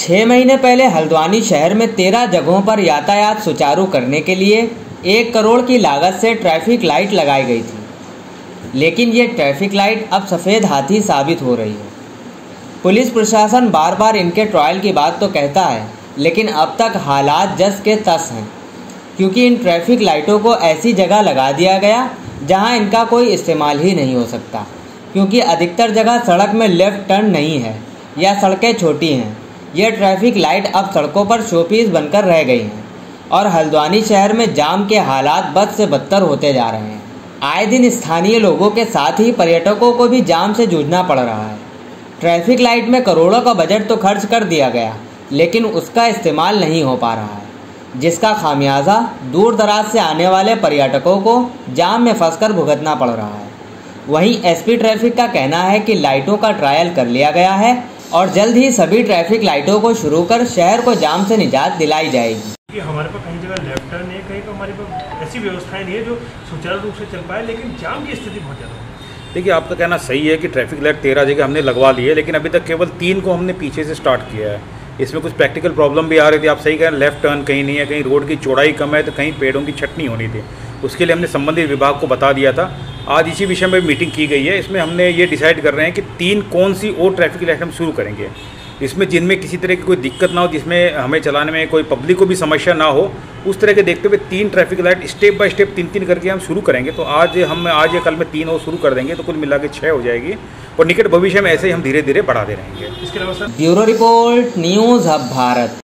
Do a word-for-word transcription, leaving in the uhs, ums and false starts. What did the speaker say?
छः महीने पहले हल्द्वानी शहर में तेरह जगहों पर यातायात सुचारू करने के लिए एक करोड़ की लागत से ट्रैफिक लाइट लगाई गई थी, लेकिन ये ट्रैफिक लाइट अब सफ़ेद हाथी साबित हो रही है। पुलिस प्रशासन बार बार इनके ट्रायल की बात तो कहता है, लेकिन अब तक हालात जस के तस हैं, क्योंकि इन ट्रैफिक लाइटों को ऐसी जगह लगा दिया गया जहां इनका कोई इस्तेमाल ही नहीं हो सकता, क्योंकि अधिकतर जगह सड़क में लेफ़्ट टर्न नहीं है या सड़कें छोटी हैं। यह ट्रैफिक लाइट अब सड़कों पर शोपीस बनकर रह गई हैं और हल्द्वानी शहर में जाम के हालात बद से बदतर होते जा रहे हैं। आए दिन स्थानीय लोगों के साथ ही पर्यटकों को भी जाम से जूझना पड़ रहा है। ट्रैफिक लाइट में करोड़ों का बजट तो खर्च कर दिया गया, लेकिन उसका इस्तेमाल नहीं हो पा रहा है, जिसका खामियाजा दूर दराज से आने वाले पर्यटकों को जाम में फंसकर भुगतना पड़ रहा है। वहीं एसपी ट्रैफिक का कहना है कि लाइटों का ट्रायल कर लिया गया है और जल्द ही सभी ट्रैफिक लाइटों को शुरू कर शहर को जाम से निजात दिलाई जाएगी। कि हमारे पास कहीं जगह लेफ्ट टर्न है, कहीं पर हमारे पास ऐसी व्यवस्थाएं नहीं है जो सुचारू रूप से चल पाए, लेकिन जाम की स्थिति बहुत ज़्यादा है। देखिए, आपका कहना सही है कि ट्रैफिक लाइट तेरह जगह हमने लगवा ली है, लेकिन अभी तक केवल तीन को हमने पीछे से स्टार्ट किया है। इसमें कुछ प्रैक्टिकल प्रॉब्लम भी आ रही थी। आप सही कह रहे हैं, लेफ्ट टर्न कहीं नहीं है, कहीं रोड की चौड़ाई कम है, तो कहीं पेड़ों की छटनी होनी थी। उसके लिए हमने संबंधित विभाग को बता दिया था। आज इसी विषय में मीटिंग की गई है। इसमें हमने ये डिसाइड कर रहे हैं कि तीन कौन सी और ट्रैफिक लाइट हम शुरू करेंगे, इसमें जिनमें किसी तरह की कोई दिक्कत ना हो, जिसमें हमें चलाने में कोई पब्लिक को भी समस्या ना हो, उस तरह के देखते हुए तीन traffic light step by step तीन तीन करके हम शुरू करेंगे। तो आज हम आज या कल में तीन और शुरू कर देंगे, तो कुल मिला के छः हो जाएगी और निकट भविष्य में ऐसे ही हम धीरे धीरे बढ़ाते रहेंगे। इसके अलावा sir, bureau report, news hub Bharat.